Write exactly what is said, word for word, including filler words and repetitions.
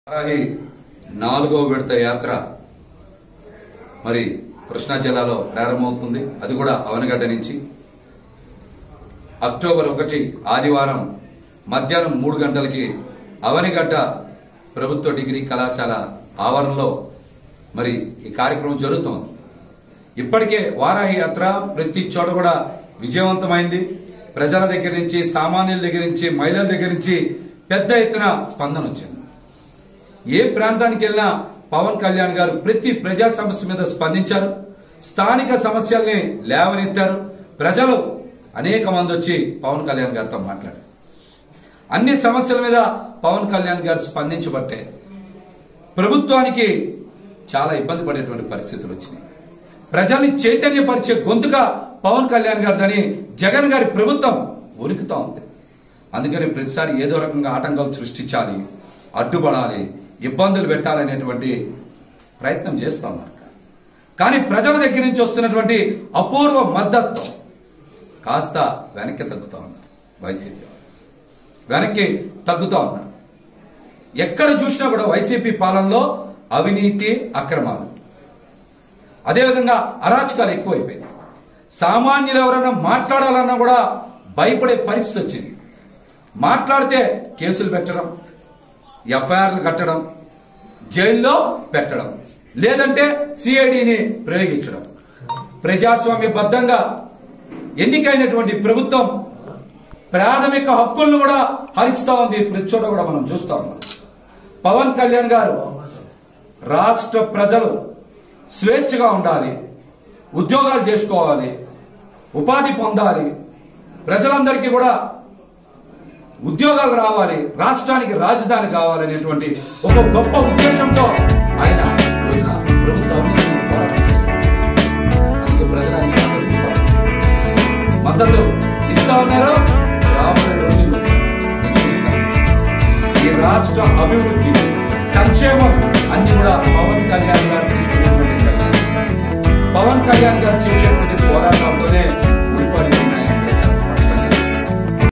వారాహి నాలుగో విడత యాత్ర మరి కృష్ణా జిల్లాలో ప్రారంభమవుతుంది. అది కూడా అవనగడ్డ నుంచి. అక్టోబర్ ఒకటి ఆదివారం మధ్యాహ్నం మూడు గంటలకి అవనగడ్డ ప్రభుత్వ డిగ్రీ కళాశాల ఆవరణలో మరి ఈ కార్యక్రమం జరుగుతోంది. ఇప్పటికే వారాహి యాత్ర ప్రతి చోట కూడా విజయవంతమైంది. ప్రజల దగ్గర నుంచి, సామాన్యుల దగ్గర నుంచి, మహిళల దగ్గర నుంచి పెద్ద ఎత్తున స్పందన వచ్చింది. ఏ ప్రాంతానికి వెళ్ళినా పవన్ కళ్యాణ్ గారు ప్రతి ప్రజా సమస్య మీద స్పందించారు. స్థానిక సమస్యల్ని లేవనెత్తారు. ప్రజలు అనేక మంది వచ్చి పవన్ కళ్యాణ్ గారితో మాట్లాడారు. అన్ని సమస్యల మీద పవన్ కళ్యాణ్ గారు స్పందించబట్టే ప్రభుత్వానికి చాలా ఇబ్బంది పడేటువంటి పరిస్థితులు వచ్చినాయి. ప్రజల్ని చైతన్యపరిచే గొంతుగా పవన్ కళ్యాణ్ గారిదని జగన్ గారి ప్రభుత్వం ఉరుకుతా ఉంది. అందుకని ప్రతిసారి ఏదో రకంగా ఆటంకాలు సృష్టించాలి, అడ్డుపడాలి, ఇబ్బందులు పెట్టాలనేటువంటి ప్రయత్నం చేస్తూ ఉన్నారు. కానీ ప్రజల దగ్గర నుంచి వస్తున్నటువంటి అపూర్వ మద్దతు కాస్త వెనక్కి తగ్గుతూ ఉన్నారు. వైసీపీ వెనక్కి తగ్గుతూ ఉన్నారు. ఎక్కడ చూసినా కూడా వైసీపీ పాలనలో అవినీతి, అక్రమాలు, అదేవిధంగా అరాచకాలు ఎక్కువైపోయింది. సామాన్యులు ఎవరైనా మాట్లాడాలన్నా కూడా భయపడే పరిస్థితి వచ్చింది. మాట్లాడితే కేసులు పెట్టడం, ఎఫ్ఐఆర్లు కట్టడం, జైల్లో పెట్టడం, లేదంటే సిఐడిని ప్రయోగించడం. ప్రజాస్వామ్యబద్ధంగా ఎన్నికైనటువంటి ప్రభుత్వం ప్రాథమిక హక్కులను కూడా హరిస్తూ ఉంది. ప్రతి చోట కూడా మనం చూస్తా ఉన్నాం. పవన్ కళ్యాణ్ గారు రాష్ట్ర ప్రజలు స్వేచ్ఛగా ఉండాలి, ఉద్యోగాలు చేసుకోవాలి, ఉపాధి పొందాలి, ప్రజలందరికీ కూడా ఉద్యోగాలు రావాలి, రాష్ట్రానికి రాజధాని కావాలనేటువంటి ఒక గొప్ప ఉద్దేశంతో ఆయన ప్రభుత్వాన్ని అందుకే ప్రజలని మద్దతు ఇస్తారు మద్దతు ఇస్తా ఉన్నారు. రాబోయే రోజుల్లో చూస్తాం ఈ రాష్ట్ర అభివృద్ధి, సంక్షేమం అన్ని కూడా పవన్ కళ్యాణ్ గారు తీసుకునేటువంటి పవన్ కళ్యాణ్ గారు చేసేటువంటి పోరాటాలతోనే